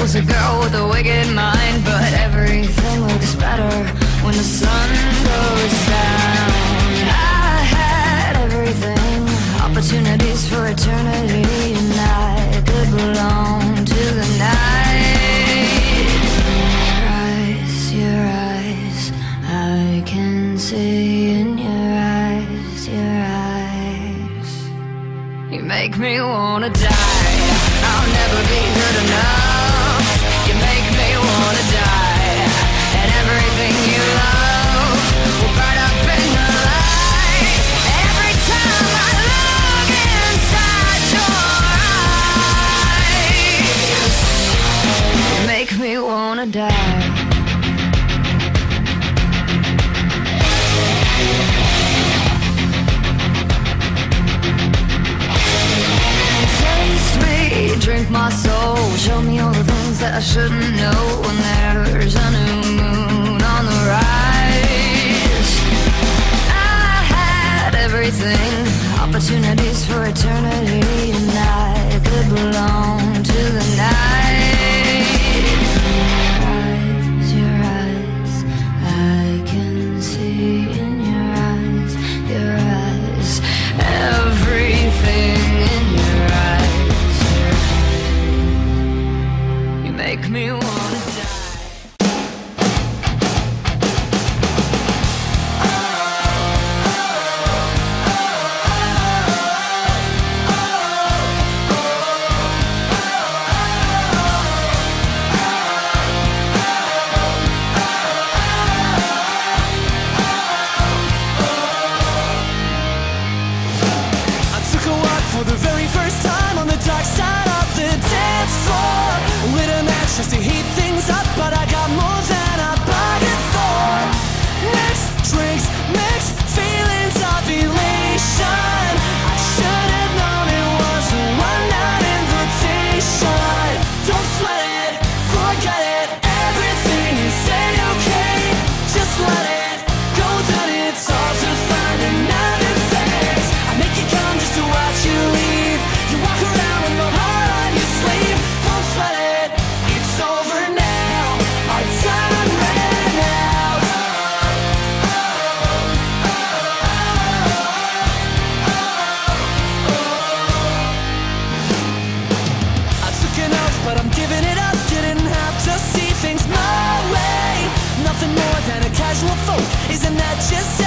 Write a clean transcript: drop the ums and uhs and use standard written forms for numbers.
was a girl with a wicked mind, but everything looks better when the sun goes down. I had everything, opportunities for eternity, and I could belong to the night. Your eyes, I can see in your eyes, your eyes. You make me wanna die. I'll never be good enough. You make me wanna die. And everything you love will burn up in the light. Every time I look inside your eyes, you make me wanna die. Drink my soul, show me all the things that I shouldn't know. When there's a new moon on the rise, I had everything, opportunities for eternity, and I could belong to the night. Your eyes, I can see in your eyes, your eyes, everything in your eyes. Make me wanna die. I took a walk for the very first time on the dark side of the dance floor. Lit a match just to heat things up, but I got more than I bargained for. Mixed drinks, mixed feelings of elation. I should have known it was a one-night invitation. Don't sweat it, forget it, everything is A-okay. Just let it go, then it's all to find another phase. I make you come just to watch you leave. You walk around with my heart on your sleeve. Don't sweat it, it's over now. Our time ran out. I took an oath, but I'm giving it up. You didn't have to see things my way. Nothing more than a casual folk, isn't that just